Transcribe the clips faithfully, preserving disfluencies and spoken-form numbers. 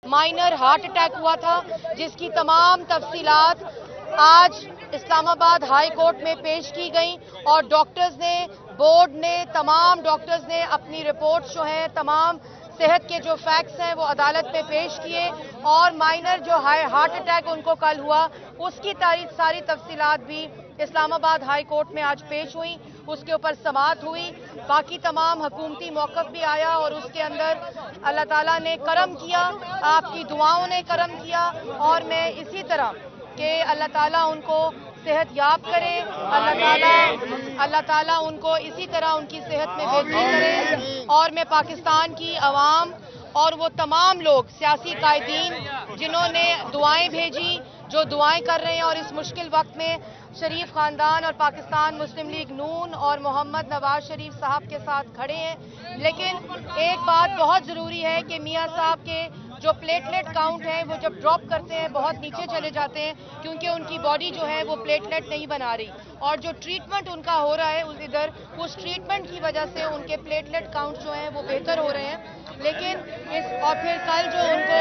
Minor heart attack हुआ था, जिसकी तमाम तफसीलात आज इस्लामाबाद हाई कोर्ट में पेश की गई और डॉक्टर्स ने, बोर्ड ने, तमाम डॉक्टर्स ने अपनी रिपोर्ट्स जो हैं, तमाम सेहत के जो फैक्ट्स हैं वो अदालत में पेश किए और माइनर जो हार्ट अटैक उनको कल हुआ उसकी तारीख सारी तफसीलात भी इस्लामाबाद हाई कोर्ट में आज पेश हुई, उसके ऊपर समाअत हुई। बाकी तमाम हुकूमती मौक़िफ़ भी आया और उसके अंदर अल्लाह ताला ने करम किया, आपकी दुआओं ने करम किया और मैं इसी तरह कि अल्लाह ताला उनको सेहत याब करे, अल्लाह ताला अल्लाह ताला उनको इसी तरह उनकी सेहत में बेहतरी करे। और मैं पाकिस्तान की आवाम और वो तमाम लोग सियासी कायदीन जिन्होंने दुआएं भेजी, जो दुआएं कर रहे हैं और इस मुश्किल वक्त में शरीफ ख़ानदान और पाकिस्तान मुस्लिम लीग नून और मोहम्मद नवाज शरीफ साहब के साथ खड़े हैं। लेकिन एक बात बहुत ज़रूरी है कि मियाँ साहब के जो प्लेटलेट काउंट है वो जब ड्रॉप करते हैं बहुत नीचे चले जाते हैं, क्योंकि उनकी बॉडी जो है वो प्लेटलेट नहीं बना रही और जो ट्रीटमेंट उनका हो रहा है उस इधर उस ट्रीटमेंट की वजह से उनके प्लेटलेट काउंट जो हैं वो बेहतर हो रहे हैं। लेकिन इस और फिर कल जो उनको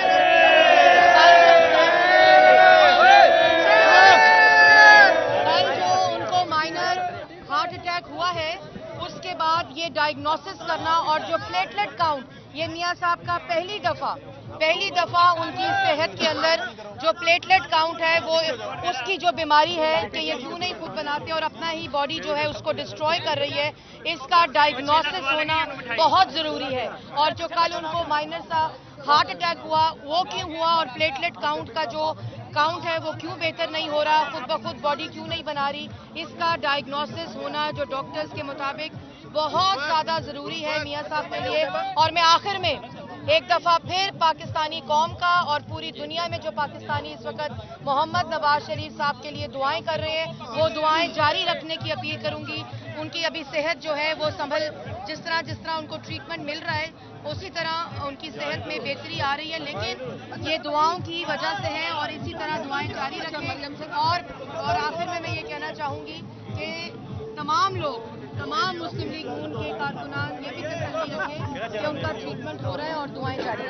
कल जो उनको माइनर हार्ट अटैक हुआ है उसके बाद ये डायग्नोसिस करना और जो प्लेटलेट काउंट, ये मियाँ साहब का पहली दफ़ा पहली दफ़ा उनकी सेहत के अंदर जो प्लेटलेट काउंट है वो उसकी जो बीमारी है कि ये क्यों नहीं खुद बनाते और अपना ही बॉडी जो है उसको डिस्ट्रॉय कर रही है, इसका डायग्नोसिस होना बहुत ज़रूरी है। और जो कल उनको माइनर सा हार्ट अटैक हुआ वो क्यों हुआ और प्लेटलेट काउंट का जो काउंट है वो क्यों बेहतर नहीं हो रहा, खुद ब खुद बॉडी क्यों नहीं बना रही, इसका डायग्नोसिस होना जो डॉक्टर्स के मुताबिक बहुत ज़्यादा ज़रूरी है मियाँ साहब के लिए। और मैं आखिर में एक दफ़ा फिर पाकिस्तानी कौम का और पूरी दुनिया में जो पाकिस्तानी इस वक्त मोहम्मद नवाज शरीफ साहब के लिए दुआएं कर रहे हैं वो दुआएं जारी रखने की अपील करूंगी। उनकी अभी सेहत जो है वो संभल, जिस तरह जिस तरह उनको ट्रीटमेंट मिल रहा है उसी तरह उनकी सेहत में बेहतरी आ रही है, लेकिन ये दुआओं की वजह से है और इसी तरह दुआएं जारी रखें। और और आखिर में मैं ये कहना चाहूँगी कि तमाम लोग, तमाम मुस्लिम लीग नून के कारकुनान ये भी तसल्ली रखें कि उनका ट्रीटमेंट हो रहा है और दुआएं जारी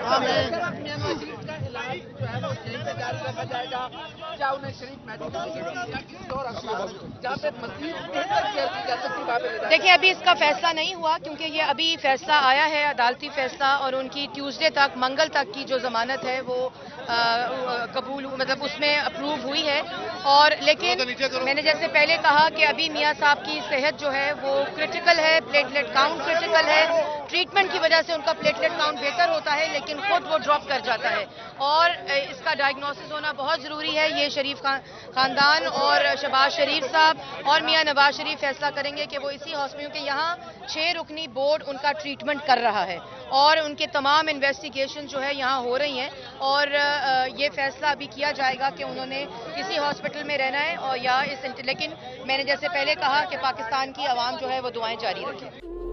रखें। देखिए अभी इसका फैसला नहीं हुआ क्योंकि ये अभी फैसला आया है, अदालती फैसला, और उनकी ट्यूसडे तक, मंगल तक की जो जमानत है वो कबूल मतलब उसमें अप्रूव हुई है। और लेकिन मैंने जैसे पहले कहा कि अभी मियाँ साहब की सेहत जो है वो क्रिटिकल है, प्लेटलेट काउंट क्रिटिकल है, ट्रीटमेंट की वजह से उनका प्लेटलेट काउंट बेहतर होता है लेकिन खुद वो ड्रॉप कर जाता है और इसका डायग्नोसिस होना बहुत ज़रूरी है। ये शरीफ ख़ानदान और शहबाज शरीफ साहब और मियाँ नवाज शरीफ फैसला करेंगे कि वो इसी हॉस्पिटल के यहाँ छः रुकनी बोर्ड उनका ट्रीटमेंट कर रहा है और उनके तमाम इन्वेस्टिगेशन जो है यहाँ हो रही हैं और ये फैसला अभी किया जाएगा कि उन्होंने किसी हॉस्पिटल में रहना है और या इस, लेकिन मैंने जैसे पहले कहा कि पाकिस्तान की आवाम जो है वो दुआएं जारी रखे।